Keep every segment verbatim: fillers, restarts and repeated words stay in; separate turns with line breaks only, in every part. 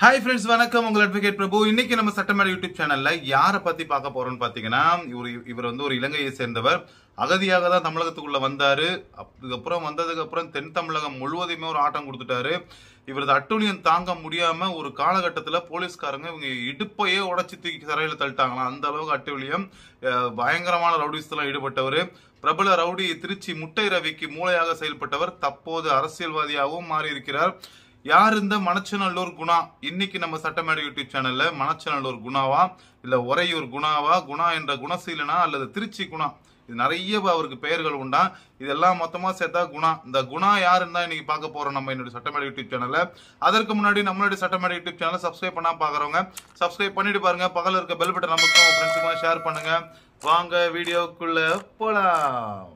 Hi friends, வணக்கம் உங்கள் advocate பிரபு. இன்னைக்கு நம்ம சட்டமேடை யூடியூப் சேனல்ல யாரை பத்தி பார்க்க போறோம்னு பாத்தீங்கன்னா, இவர் இவர் வந்து ஒரு இலங்கையை சேர்ந்தவர். அகதியாக தான் தமிழகத்துக்குள்ள வந்தாரு. அதுக்கப்புறம் வந்ததுக்கு அப்புறம் தென் தமிழகம் முழுவதுமே ஒரு ஆட்டம் கொடுத்துட்டாரு. இவரது அட்டூழியம் தாங்க முடியாம ஒரு காலகட்டத்துல போலீஸ்காரங்க இவங்க இடுப்பையே உடைச்சி தூக்கி சிறையில தள்ளிட்டாங்களாம். அந்த அளவுக்கு அட்டூழியம், பயங்கரமான ரவுடிஸ்லாம் ஈடுபட்டவர். பிரபல ரவுடி திருச்சி முட்டை ரவிக்கு மூளையாக செயல்பட்டவர் தற்போது அரசியல்வாதியாகவும் மாறி இருக்கிறார். யார் இந்த மணச்சநல்லூர் குணா? இன்னைக்கு நம்ம சட்டமேடை யூடியூப் சேனல்ல மணச்சநல்லூர் குணாவா இல்ல உறையூர் குணாவா, குணா என்ற குணசீலனா அல்லது திருச்சி குணா, இது நிறைய அவருக்கு பெயர்கள் உண்டா. இதெல்லாம் மொத்தமா சேர்த்தா குணா. இந்த குணா யாருன்னு தான் இன்னைக்கு பார்க்க போறோம் நம்ம என்னுடைய சட்டமேடை யூடியூப் சேனல்ல. அதற்கு முன்னாடி நம்மளுடைய சட்டமேடை யூடியூப் சேனலை சப்ஸ்கிரைப் பண்ணா பாக்குறவங்க சப்ஸ்கிரைப் பண்ணிட்டு பாருங்க. பக்கத்துல இருக்க பெல் பட்டன் நமக்கும் ஃப்ரெண்ட்ஸுக்கும் ஷேர் பண்ணுங்க. வாங்க வீடியோக்குள்ள போலாம்.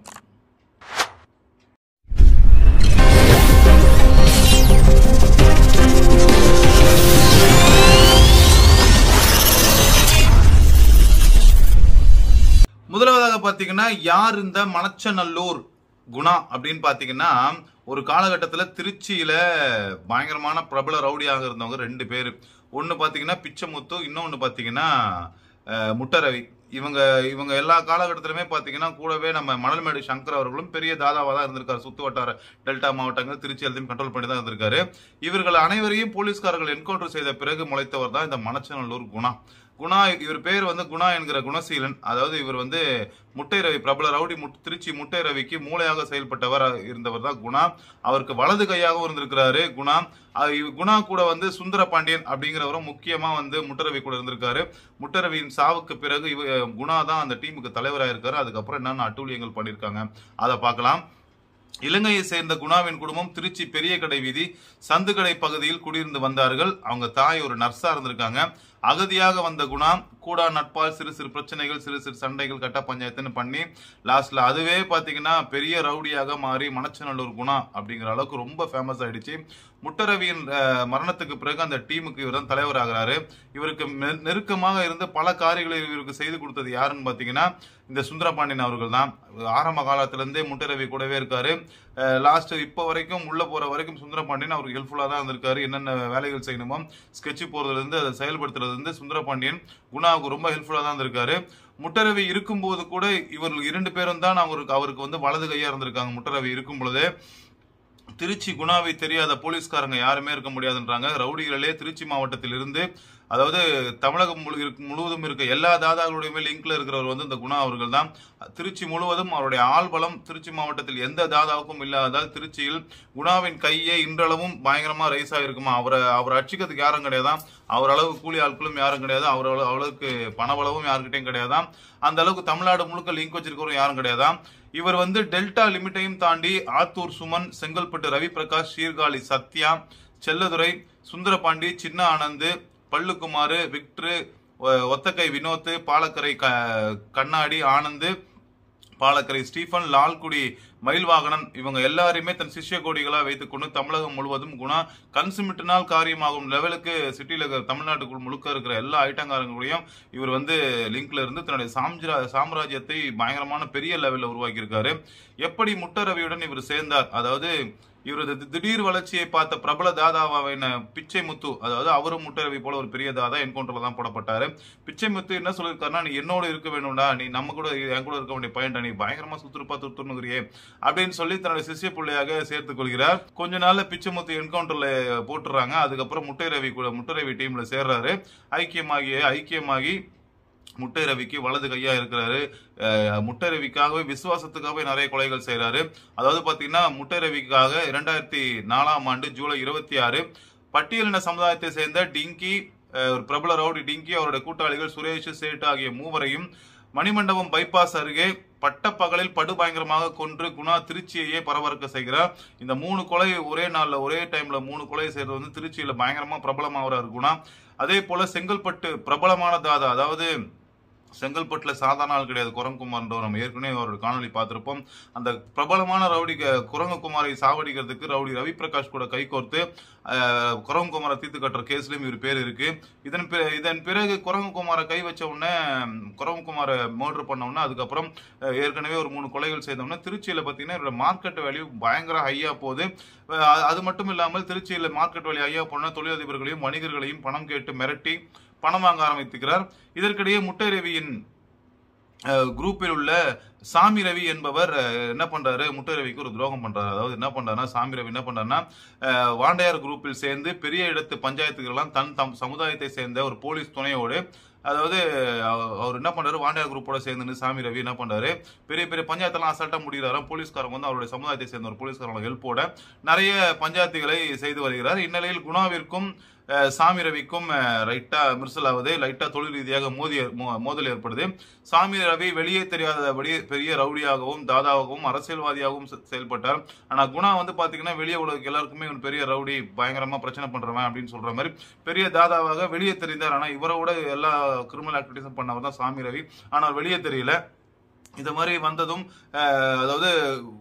முதலாவதாக பாத்தீங்கன்னா, யார் இந்த மணச்சநல்லூர் குணா அப்படின்னு பாத்தீங்கன்னா, ஒரு காலகட்டத்துல திருச்சியில பயங்கரமான பிரபல ரவுடியாக இருந்தவங்க ரெண்டு பேரு. ஒன்னு பாத்தீங்கன்னா பிச்சைமுத்து, இன்னொன்னு பாத்தீங்கன்னா முட்டரவி. இவங்க இவங்க எல்லா காலகட்டத்திலுமே பாத்தீங்கன்னா கூடவே நம்ம மணல்மேடு சங்கர் அவர்களும் பெரிய தாதாவா தான் இருந்திருக்காரு. சுத்து வட்டார டெல்டா மாவட்டங்கள் திருச்சி எல்லாத்தையும் கண்ட்ரோல் பண்ணி தான் இருந்திருக்காரு. இவர்கள் அனைவரையும் போலீஸ்காரர்கள் என்கவுண்டர் செய்த பிறகு முளைத்தவர் தான் இந்த மணச்சநல்லூர் குணா. குணா இவர் பேர் வந்து குணா என்கிற குணசீலன். அதாவது இவர் வந்து முட்டை ரவி, பிரபல ரவுடி திருச்சி முட்டை ரவிக்கு மூளையாக செயல்பட்டவர் இருந்தவர் தான் குணா. அவருக்கு வலது கையாகவும் இருந்திருக்கிறாரு குணா. குணா கூட வந்து சுந்தர பாண்டியன் அப்படிங்கிறவரும் முக்கியமா வந்து முட்டரவி கூட இருந்திருக்காரு. முட்டரவியின் சாவுக்கு பிறகு இவ குணா தான் அந்த டீமுக்கு தலைவராக இருக்காரு. அதுக்கப்புறம் என்னென்ன அட்டூழியங்கள் பண்ணியிருக்காங்க அதை பார்க்கலாம். இலங்கையை சேர்ந்த குணாவின் குடும்பம் திருச்சி பெரிய கடை வீதி சந்துக்கடை பகுதியில் குடியிருந்து வந்தார்கள். அவங்க தாய் ஒரு நர்ஸா இருந்திருக்காங்க. அகதியாக வந்த குணா கூடா நட்பால் சிறு சிறு பிரச்சனைகள், சிறு சிறு சண்டைகள், கட்ட பஞ்சாயத்துன்னு பண்ணி லாஸ்ட்ல அதுவே பாத்தீங்கன்னா பெரிய ரவுடியாக மாறி மணச்சநல்லூர் குணா அப்படிங்கிற அளவுக்கு ரொம்ப ஃபேமஸ் ஆயிடுச்சு. முட்டரவியின் மரணத்துக்கு பிறகு அந்த டீமுக்கு இவர் தான் தலைவராகிறாரு. இவருக்கு நெருக்கமாக இருந்து பல காரியங்களை இவருக்கு செய்து கொடுத்தது யாருன்னு பாத்தீங்கன்னா இந்த சுந்தரபாண்டியன் அவர்கள் தான். ஆரம்ப காலத்துல இருந்தே முட்டரவி கூடவே இருக்காரு. லாஸ்ட் இப்போ வரைக்கும் உள்ள போற வரைக்கும் சுந்தரபாண்டியன் அவருக்கு ஹெல்ப்ஃபுல்லா தான் இருந்திருக்காரு. என்னென்ன வேலைகள் செய்யணுமோ ஸ்கெட்ச் போறதுல இருந்து அதை செயல்படுத்துறது இருந்து சுந்தரபாண்டியன் குணாவுக்கு ரொம்ப ஹெல்ப்ஃபுல்லா தான் இருந்திருக்காரு. முட்டரவி இருக்கும்போது கூட இவர்கள் இரண்டு பேரும் தான் அவருக்கு அவருக்கு வந்து வலது கையா இருந்திருக்காங்க. முட்டரவி இருக்கும் பொழுது திருச்சி குணாவை தெரியாத போலீஸ்காரங்க யாருமே இருக்க முடியாதுன்றாங்க. ரவுடிகளே திருச்சி மாவட்டத்தில் இருந்து, அதாவது தமிழகம் முழுவதும் இருக்க எல்லா தாதாக்களுடைய லிங்க்ல இருக்கிறவர் வந்து இந்த குணா அவர்கள் தான். திருச்சி முழுவதும் அவருடைய ஆள்பலம் திருச்சி மாவட்டத்தில் எந்த தாதாவுக்கும் இல்லாததால் திருச்சியில் குணாவின் கையே இன்றளவும் பயங்கரமா ரைஸ் ஆகிருக்குமா. அவரை அவர் அடிச்சுக்கிறதுக்கு யாரும் கிடையாதான். அவர் அளவு கூலி ஆட்களும் யாரும் கிடையாது. அவர் அளவுக்கு பணவளவும் யாருக்கிட்டையும் கிடையாதான். அந்த அளவுக்கு தமிழ்நாடு முழுக்க லிங்க் வச்சிருக்கிறவரும் யாரும் கிடையாதான். இவர் வந்து டெல்டா லிமிட்டையும் தாண்டி ஆத்தூர் சுமன், செங்கல்பட்டு ரவி பிரகாஷ், சீர்காழி சத்யா, செல்லதுரை, சுந்தரபாண்டி, சின்ன ஆனந்த், பள்ளுக்குமாறு, விக்ட்ரு, ஒத்தக்கை வினோத், பாலக்கரை கண்ணாடி ஆனந்த், பாலக்கரை ஸ்டீஃபன், லால்குடி மயில்வாகனன், இவங்க எல்லாரையுமே தன் சிஷ்ய கோடிகளா வைத்துக் கொண்டு தமிழகம் முழுவதும் குணா கன்சுமிட்டினால் காரியமாகும் லெவலுக்கு சிட்டியில தமிழ்நாட்டுக்குள் முழுக்க இருக்கிற எல்லா ஐட்டங்காரங்களையும் இவர் வந்து லிங்க்ல இருந்து தன்னுடைய சாம்ரா சாம்ராஜ்யத்தை பயங்கரமான பெரிய லெவலில் உருவாக்கி இருக்காரு. எப்படி முட்டரவியுடன் இவர் சேர்ந்தார், அதாவது இவரது திடீர் வளர்ச்சியை பார்த்த பிரபல தாதாவான பிச்சை முத்து, அதாவது அவரும் முட்டரவி போல ஒரு பெரிய தாதா என்கவுண்டர்ல தான் போடப்பட்டாரு. பிச்சை முத்து என்ன சொல்லியிருக்காருன்னா, நீ என்னோட இருக்க வேணும்டா, நீ நம்ம கூட என் கூட இருக்க வேண்டிய பையன்டா, நீ பயங்கரமா சுத்துருப்பா துருத்துணுங்கிறியே அப்படின்னு சொல்லி தன்னுடைய சிஷ்ய பிள்ளையாக சேர்த்துக் கொள்கிறார். கொஞ்ச நாள்ல பிச்சை முத்து என்கவுண்டர்ல போட்டுறாங்க. அதுக்கப்புறம் முட்டை ரவி கூட முட்டரவி டீம்ல சேர்றாரு. ஐக்கியமாகி ஐக்கியமாகி முட்டை ரவிக்கு வலது கையா இருக்கிறாரு. முட்டை ரவிக்காகவே விசுவாசத்துக்காகவே நிறைய கொலைகள் செய்யறாரு. அதாவது பாத்தீங்கன்னா முட்டை ரவிக்காக இரண்டாயிரத்தி நாலாம் ஆண்டு ஜூலை இருபத்தி ஆறு பட்டியலின சமுதாயத்தை சேர்ந்த டிங்கி, ஒரு பிரபல ரவுடி டிங்கி, அவருடைய கூட்டாளிகள் சுரேஷ், சேட்டு ஆகிய மூவரையும் மணிமண்டபம் பைபாஸ் அருகே பட்டப்பகலில் படுபயங்கரமாக கொன்று குணா திருச்சியையே பரபரக்க செய்கிறார். இந்த மூணு கொலை ஒரே நாள்ல ஒரே டைம்ல மூணு கொலை செய்யறது வந்து திருச்சியில பயங்கரமா பிரபலமாகிறார் குணா. அதே போல செங்கல்பட்டு பிரபலமான தாதா, அதாவது செங்கல்பட்டுல சாதாரண ஆள் கிடையாது குரங்குமார்ன்றவர். நம்ம ஏற்கனவே அவரோட காணொலி பார்த்திருப்போம். அந்த பிரபலமான ரவுடி குரங்குமாரை சாவடிக்கிறதுக்கு ரவுடி ரவி பிரகாஷ் கூட கைகோர்த்து குரங்குமாரை தீர்த்து கட்டுற கேஸ்லயும் இவர் பேர் இருக்கு. இதன் இதன் பிறகு குரங்குமாரை கை வச்ச உடனே குரங்குமாரை மர்டர் பண்ண உடனே அதுக்கப்புறம் ஏற்கனவே ஒரு மூணு கொலைகள் செய்த உடனே திருச்சியில பாத்தீங்கன்னா இவரோட மார்க்கெட் வேல்யூ பயங்கர ஹையா போகுது. அது மட்டும் இல்லாமல் திருச்சியில மார்க்கெட் வேல்யூ ஹையா போன தொழிலதிபர்களையும் வணிகர்களையும் பணம் கேட்டு மிரட்டி பணம் வாங்க ஆரம்பித்துக்கிறார். இதற்கிடையே முட்டை ரவியின் குரூப்பில் உள்ள சாமி ரவி என்பவர் என்ன பண்றாரு, முட்டை ரவிக்கு ஒரு துரோகம் பண்றாரு. அதாவது என்ன பண்றாருன்னா, சாமி ரவி என்ன பண்றாருன்னா வாண்டையார் குரூப்பில் சேர்ந்து பெரிய இடத்து பஞ்சாயத்துக்கெல்லாம் தன் தம் சமுதாயத்தை சேர்ந்த ஒரு போலீஸ் துணையோடு, அதாவது அவர் என்ன பண்றாரு, வாண்டையார் குரூப்போட சேர்ந்து சாமி ரவி என்ன பண்றாரு, பெரிய பெரிய பஞ்சாயத்தெல்லாம் அசால்ட்டா முடிகிறாராம். போலீஸ்காரங்க வந்து அவருடைய சமுதாயத்தை சேர்ந்த ஒரு போலீஸ்காரங்க ஹெல்ப்போட நிறைய பஞ்சாயத்துகளை செய்து வருகிறார். இந்நிலையில் குணாவிற்கும் சாமி ரவிக்கும் ரைட்டா மிர்சல் ஆகுது. லைட்டா தொழில் ரீதியாக மோதி மோதல் ஏற்படுது. சாமி ரவி வெளியே தெரியாதபடி பெரிய ரவுடியாகவும் தாதாவாகவும் அரசியல்வாதியாகவும் செயல்பட்டார். ஆனா குணா வந்து பாத்தீங்கன்னா வெளியே உலக எல்லாருக்குமே ஒரு பெரிய ரவுடி, பயங்கரமா பிரச்சனை பண்றவன் அப்படின்னு சொல்ற மாதிரி பெரிய தாதாவாக வெளியே தெரிந்தார். ஆனா இவரோட எல்லா கிரிமினல் ஆக்டிவிட்டிஸும் பண்ணவர் தான் சாமி ரவி. ஆனால் வெளியே தெரியல. இந்த மாதிரி வந்ததும் அதாவது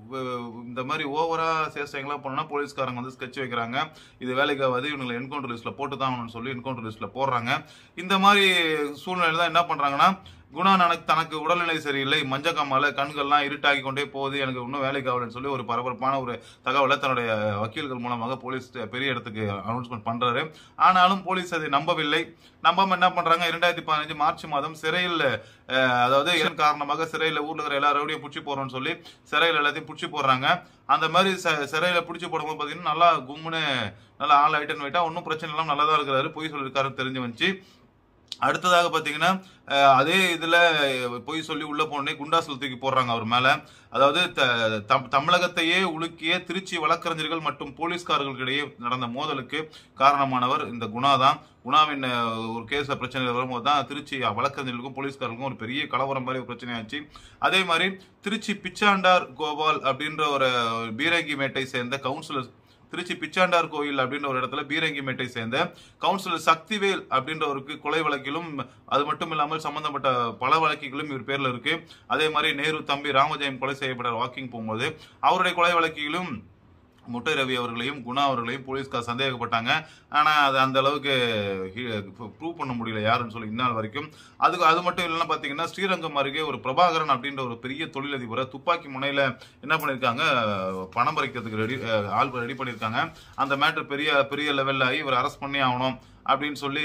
இந்த மாதிரி ஓவரா சேஷ்டைகள்லாம் பண்ணா போலீஸ்காரங்க வந்து ஸ்கெட்ச் வைக்கிறாங்க. இது வேலைக்காவது இவங்களை என்கவுண்டர் லிஸ்ட்ல போட்டு தான் சொல்லி என்கவுண்டர் லிஸ்ட்ல போடுறாங்க. இந்த மாதிரி சூழ்நிலை தான் என்ன பண்றாங்கன்னா, குணா எனக்கு தனக்கு உடல்நிலை சரியில்லை, மஞ்சக்காமால கண்கள்லாம் இருட்டாகி கொண்டே போகுது, எனக்கு இன்னும் வேலைக்கு ஆகலன்னு சொல்லி ஒரு பரபரப்பான ஒரு தகவலை தன்னுடைய வக்கீல்கள் மூலமாக போலீஸ் பெரிய இடத்துக்கு அனௌன்ஸ்மெண்ட் பண்றாரு. ஆனாலும் போலீஸ் அதை நம்பவில்லை. நம்பாம என்ன பண்றாங்க, இரண்டாயிரத்தி பதினஞ்சு மார்ச் மாதம் சிறையில், அதாவது இதன் காரணமாக சிறையில ஊர்ல இருக்கிற எல்லா ரவுடியும் பிடிச்சி போறோம்னு சொல்லி சிறையில் எல்லாத்தையும் பிடிச்சி போடுறாங்க. அந்த மாதிரி சிறையில பிடிச்சி போடும்போது பாத்தீங்கன்னா நல்லா கும்முன்னு நல்லா ஆள் ஐட்டன் வைட்டா ஒன்னும் பிரச்சனை எல்லாம் நல்லா தான் இருக்கிறாரு, பொய் சொல்லியிருக்காருன்னு தெரிஞ்சு வந்துச்சு. அடுத்ததாக பாத்தீங்கன்னா அதே இதுல பொய் சொல்லி உள்ள போனே குண்டாசுல தூக்கி போடுறாங்க அவர் மேல. அதாவது தமிழகத்தையே உலுக்கிய திருச்சி வழக்கறிஞர்கள் மற்றும் போலீஸ்காரர்களுக்கிடையே நடந்த மோதலுக்கு காரணமானவர் இந்த குணா தான். குணாவின் ஒரு கேஸ் பிரச்சனை வரும்போது தான் திருச்சி வழக்கறிஞர்களுக்கும் போலீஸ்காரர்களுக்கும் ஒரு பெரிய கலவரம் மாதிரி ஒரு பிரச்சனையாச்சு. அதே மாதிரி திருச்சி பிச்சாண்டார் கோபால் அப்படின்ற ஒரு பீரங்கி மேட்டை சேர்ந்த கவுன்சிலர், திருச்சி பிச்சாண்டார் கோயில் அப்படின்ற ஒரு இடத்துல பீரங்கிமேட்டை சேர்ந்த கவுன்சிலர் சக்திவேல் அப்படின்றவருக்கு கொலை வழக்கிலும் அது மட்டும் இல்லாமல் சம்பந்தப்பட்ட பல வழக்குகளும் இவர் பேர்ல இருக்கு. அதே மாதிரி நேரு தம்பி ராமஜெயம் கொலை செய்யப்பட்ட வாக்கிங் போகும்போது அவருடைய கொலை வழக்கிலும் முட்டை ரவி அவர்களையும் குணா அவர்களையும் போலீஸ்கார் சந்தேகப்பட்டாங்க. ஆனா அது அந்த அளவுக்கு ப்ரூவ் பண்ண முடியல யாருன்னு சொல்லி இந்நாள் வரைக்கும். அதுக்கு அது மட்டும் இல்லைன்னா பாத்தீங்கன்னா ஸ்ரீரங்கம் அருகே ஒரு பிரபாகரன் அப்படின்ற ஒரு பெரிய தொழிலதிபரை துப்பாக்கி முனையில என்ன பண்ணிருக்காங்க, பணம் பறிக்கிறதுக்கு ரெடி ஆள் ரெடி பண்ணிருக்காங்க. அந்த மேட்டர் பெரிய பெரிய லெவல்ல ஆகி இவர் அரெஸ்ட் பண்ணி ஆகணும் அப்படின்னு சொல்லி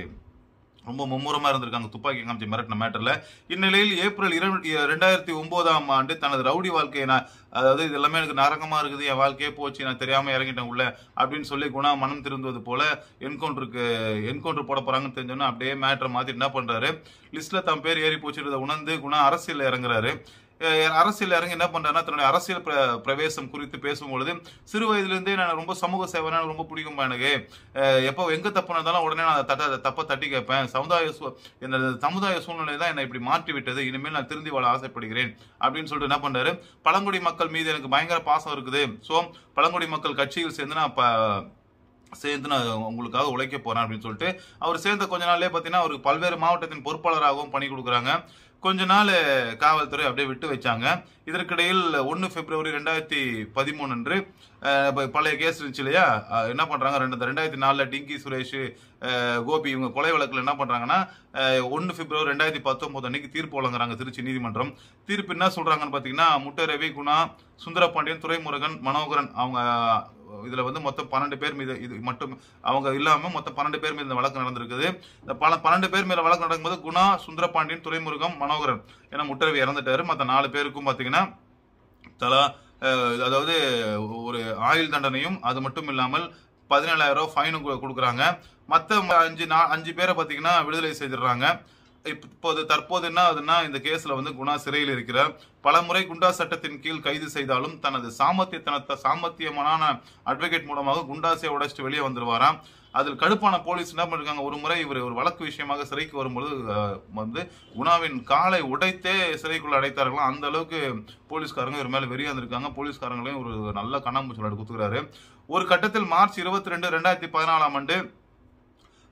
ரொம்ப மும்முரமா இருந்திருக்காங்க துப்பாக்கி காமிச்சு மிரட்டின மேட்டர்ல. இந்நிலையில் ஏப்ரல் இரண்டாயிரத்தி ஒன்பதாம் ஆண்டு தனது ரவுடி வாழ்க்கையை, அதாவது இது எல்லாமே எனக்கு நரகமா இருக்குது, என் வாழ்க்கையே போச்சு, நான் தெரியாம இறங்கிட்டேன் உள்ள அப்படின்னு சொல்லி குணா மனம் திருந்துவது போல என்கவுண்டருக்கு என்கவுண்டர் போட போறாங்கன்னு தெரிஞ்சோன்னா அப்படியே மேட்டரை மாத்தி என்ன பண்றாரு, லிஸ்ட்ல தம் பேர் ஏறி போச்சுன்றதை உணர்ந்து குணா அரசியல் இறங்குறாரு. அரசியல் இறங்கி என்ன பண்றாருன்னா தன்னுடைய அரசியல் பிரவேசம் குறித்து பேசும்பொழுது, சிறு வயதிலிருந்தே நான் ரொம்ப சமூக சேவை ரொம்ப பிடிக்கும் எனக்கு, எப்போ எங்க தப்பு நடந்தாலும் உடனே நான் தட்ட தப்ப தட்டி கேட்பேன், சமுதாய இந்த சமுதாய சூழ்நிலை தான் என்னை இப்படி மாற்றி விட்டது, இனிமேல் நான் திருந்தி வாழ ஆசைப்படுகிறேன் அப்படின்னு சொல்லிட்டு என்ன பண்றாரு, பழங்குடி மக்கள் மீது எனக்கு பயங்கர பாசம் இருக்குது, சோ பழங்குடி மக்கள் கட்சியில் சேர்ந்து நான் சேர்ந்து நான் உங்களுக்காக உழைக்க போறேன் அப்படின்னு சொல்லிட்டு அவர் சேர்ந்த கொஞ்ச நாள்லயே பாத்தீங்கன்னா அவருக்கு பல்வேறு மாவட்டத்தின் பொறுப்பாளராகவும் பணி கொடுக்குறாங்க. கொஞ்ச நாள் காவல்துறை அப்படியே விட்டு வச்சாங்க. இதற்கிடையில் ஒன்னு பிப்ரவரி ரெண்டாயிரத்தி பதிமூணு அன்று பழைய கேஸ் இருந்துச்சு இல்லையா, என்ன பண்றாங்க, ரெண்டு ரெண்டாயிரத்தி நாலுல டிங்கி சுரேஷ் கோபி இவங்க கொலை வழக்குல என்ன பண்றாங்கன்னா ஒன்னு பிப்ரவரி ரெண்டாயிரத்தி பத்தொன்பது அன்னைக்கு தீர்ப்பு வழங்குறாங்க திருச்சி நீதிமன்றம். தீர்ப்பு என்ன சொல்றாங்கன்னு பாத்தீங்கன்னா, முட்டை ரவி, குணா, சுந்தரபாண்டியன், துரைமுருகன், மனோகரன் அவங்க இதுல வந்து மொத்தம் பன்னெண்டு பேர் மீது இது மட்டும் அவங்க இல்லாம மொத்தம் பன்னெண்டு பேர் மீது இந்த வழக்கு நடந்திருக்குது. இந்த பல பன்னெண்டு பேர் மீது வழக்கு நடக்கும்போது குணா, சுந்தரபாண்டியன், துரைமுருகம், மனோகரன் ஏன்னா முட்டை ரவி இறந்துட்டாரு. மற்ற நாலு பேருக்கும் பாத்தீங்கன்னா தலா அதாவது ஒரு ஆயுள் தண்டனையும் அது மட்டும் இல்லாமல் பதினேழாயிரம் ரூபாய் ஃபைனும் கொடுக்குறாங்க. மற்ற அஞ்சு அஞ்சு பேரை பாத்தீங்கன்னா விடுதலை செய்திடுறாங்க. இப்போது தற்போது என்ன ஆகுதுன்னா, இந்த கேஸ்ல வந்து குணா சிறையில் இருக்கிறார். பல முறை குண்டா சட்டத்தின் கீழ் கைது செய்தாலும் தனது சாமர்த்தியத்தனத்தை சாமர்த்தியமான அட்வொகேட் மூலமாக குண்டாசை உடைச்சிட்டு வெளியே வந்துருவாராம். அதில் கடுப்பான போலீஸ் என்ன பண்ணிருக்காங்க, ஒரு முறை இவர் ஒரு வழக்கு விஷயமாக சிறைக்கு வரும்போது வந்து குணாவின் காலை உடைத்தே சிறைக்குள்ள அடைத்தார்களாம். அந்த அளவுக்கு போலீஸ்காரங்க இவர் மேல வெறியா இருந்திருக்காங்க. போலீஸ்காரங்களையும் ஒரு நல்ல கண்ணாமூச்சி விளையாட்டு கொடுத்துக்கிறாரு. ஒரு கட்டத்தில் மார்ச் இருபத்தி ரெண்டு ரெண்டாயிரத்தி பதினாலாம் ஆண்டு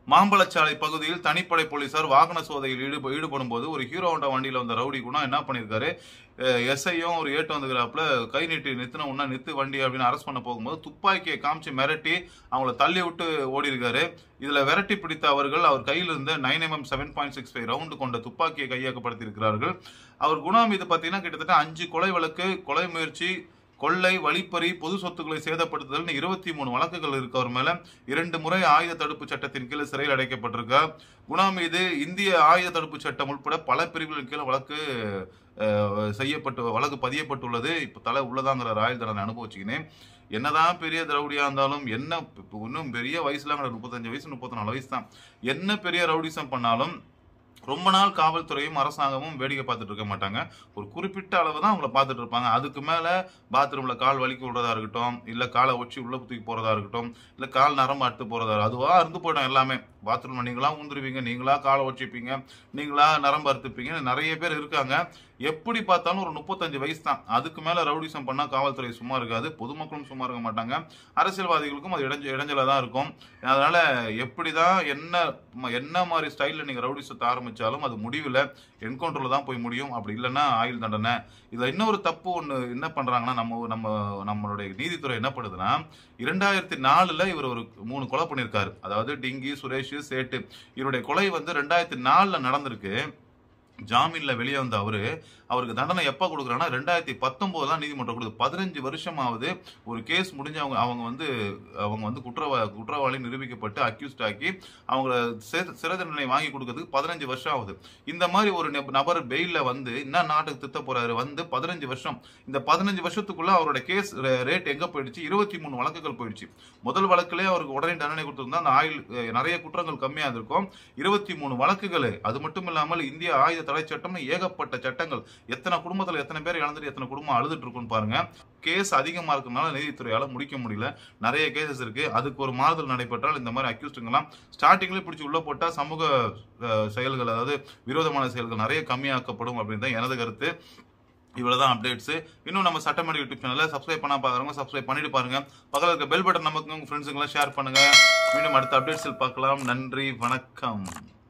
மாம்பழச்சாலை பகுதியில் தனிப்படை போலீசார் வாகன சோதனையில் ஈடுப ஈடுபடும் போது ஒரு ஹீரோ ஹோண்டா வண்டியில வந்த ரவுடி குணா என்ன பண்ணிருக்காரு, எஸ்ஐயும் ஒரு ஏட்டு வந்துக்கிறாப்புல கை நீட்டி நிறுத்தின உடனே நிறுத்து வண்டி அப்படின்னு அரெஸ்ட் பண்ண போகும்போது துப்பாக்கியை காமிச்சு மிரட்டி அவங்கள தள்ளி விட்டு ஓடி இருக்காரு. இதுல விரட்டி பிடித்த அவர்கள் அவர் கையில் இருந்த nine mm seven point six five round கொண்ட துப்பாக்கியை கையகப்படுத்தி இருக்கிறார்கள். அவர் குணா மீது பாத்தீங்கன்னா கிட்டத்தட்ட அஞ்சு கொலை வழக்கு, கொலை முயற்சி, கொள்ளை, வழிப்பறி, பொது சொத்துக்களை சேதப்படுத்துதல் இருபத்தி மூணு வழக்குகள் இருக்கு. அவர் மேல இரண்டு முறை ஆயுத தடுப்பு சட்டத்தின் கீழ் சிறையில் அடைக்கப்பட்டிருக்கார். குணா மீது இந்திய ஆயுத தடுப்பு சட்டம் உட்பட பல பிரிவுகளின் கீழ் வழக்கு செய்யப்பட்டு வழக்கு பதியப்பட்டுள்ளது. இப்ப தலை உள்ளதாங்கிற ஆயுள் தண்டனை அனுபவிச்சுக்கினேன். என்னதான் பெரிய திரௌடியா இருந்தாலும், என்ன இன்னும் பெரிய வயசுல முப்பத்தஞ்சு வயசு முப்பத்தி நாலு வயசு தான், என்ன பெரிய ரவுடிசம் பண்ணாலும் ரொம்ப நாள் காவல்துறையும் அரசாங்கமும் வேடிக்கை பார்த்துட்டு இருக்க மாட்டாங்க. ஒரு குறிப்பிட்ட அளவு தான் அவங்கள பார்த்துட்டு இருப்பாங்க. அதுக்கு மேல பாத்ரூம்ல கால் வலிக்கு விடுறதா இருக்கட்டும், இல்ல காலை ஒச்சி உள்ள தூக்கி போறதா இருக்கட்டும், இல்ல கால் நரம்பு அட்டு போறதா, அதுவா இருந்து போயிடும் எல்லாமே. பாத்ரூம்ல நீங்களா ஊந்துருவீங்க, நீங்களா காலை ஒச்சிப்பீங்க, நீங்களா நரம்பு அறுத்துப்பீங்க, நிறைய பேர் இருக்காங்க. எப்படி பார்த்தாலும் ஒரு முப்பத்தஞ்சு வயசு தான். அதுக்கு மேல ரவுடிசம் பண்ணா காவல்துறை சும்மா இருக்காது, பொதுமக்களும் சும்மா இருக்க மாட்டாங்க, அரசியல்வாதிகளுக்கும் அது இடைஞ்ச இடைஞ்சலா தான் இருக்கும். அதனால எப்படிதான் என்ன என்ன மாதிரி ஸ்டைல்ல நீங்க ரவுடிசத்தை ஆரம்பிச்சாலும் அது முடிவில் என்கவுண்டர்ல தான் போய் முடியும். அப்படி இல்லைன்னா ஆயுள் தண்டனை. இதுல இன்னொரு தப்பு ஒண்ணு என்ன பண்றாங்கன்னா, நம்ம நம்ம நம்மளுடைய நீதித்துறை என்ன பண்ணுதுன்னா, இரண்டாயிரத்தி நாலுல இவர் ஒரு மூணு கொலை பண்ணியிருக்காரு. அதாவது டிங்கி, சுரேஷ், சேட்டு, இவருடைய கொலை வந்து ரெண்டாயிரத்தி நாலுல நடந்திருக்கு. ஜாமீன்ல வெளியே வந்த அவரு அவருக்கு தண்டனை எப்ப கொடுக்குறாங்கன்னா ரெண்டாயிரத்தி பத்தொன்பது தான் நீதிமன்றம் கொடுக்குது. பதினஞ்சு வருஷமாவது ஒரு கேஸ் முடிஞ்சு அவங்க அவங்க வந்து அவங்க வந்து குற்றவா குற்றவாளி நிரூபிக்கப்பட்டு அக்யூஸ்ட் ஆக்கி அவங்கள சிறை தண்டனை வாங்கி கொடுக்கறதுக்கு பதினஞ்சு வருஷம் ஆகுது. இந்த மாதிரி ஒரு நபர் பெயில வந்து என்ன நாட்டுக்கு திட்ட போறாரு, வந்து பதினஞ்சு வருஷம். இந்த பதினஞ்சு வருஷத்துக்குள்ள அவரோட கேஸ் ரேட் எங்க போயிடுச்சு, இருபத்தி மூணு வழக்குகள் போயிடுச்சு. முதல் வழக்கிலே அவருக்கு உடனே தண்டனை கொடுத்திருந்தா அந்த ஆயுள் நிறைய குற்றங்கள் கம்மியா இருக்கும். இருபத்தி மூணு வழக்குகள். அது மட்டும் இல்லாமல் இந்திய ஆயுத தடை சட்டம்னு ஏகப்பட்ட சட்டங்கள். எத்தனை குடும்பத்துல எத்தனை பேர் இழந்துட்டு எத்தனை குடும்பம் அழுதுட்டு இருக்குன்னு பாருங்க. கேஸ் அதிகமா இருக்கனால நீதித்துறையால முடிக்க முடியல. நிறைய கேசஸ் இருக்கு. அதுக்கு ஒரு மாறுதல் நடைபெற்றால் இந்த மாதிரி அக்யூஸ்டுங்கெல்லாம் ஸ்டார்டிங்ல பிடிச்சி உள்ள போட்டா சமூக செயல்கள், அதாவது விரோதமான செயல்கள் நிறைய கம்மியாக்கப்படும் அப்படின்னு தான் எனது கருத்து. இவ்வளவுதான் அப்டேட்ஸ். இன்னும் நம்ம சட்டமேடை யூடியூப் சேனலை சப்ஸ்கிரைப் பண்ணா பாருங்க, சப்ஸ்கிரைப் பண்ணிட்டு பாருங்க. பக்கத்துல இருக்க பெல் பட்டன் நமக்கு உங்க ஃப்ரெண்ட்ஸுங்கெல்லாம் ஷேர் பண்ணுங்க. மீண்டும் அடுத்த அப்டேட்ஸில் பார்க்கலாம். நன்றி, வணக்கம்.